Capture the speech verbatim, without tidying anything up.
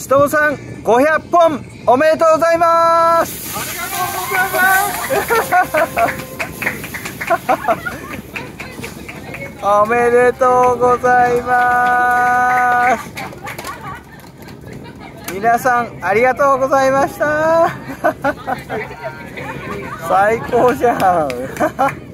しとむさんごひゃっぽんおめでとうございます。おめでとうございます。皆さんありがとうございました。最高じゃん。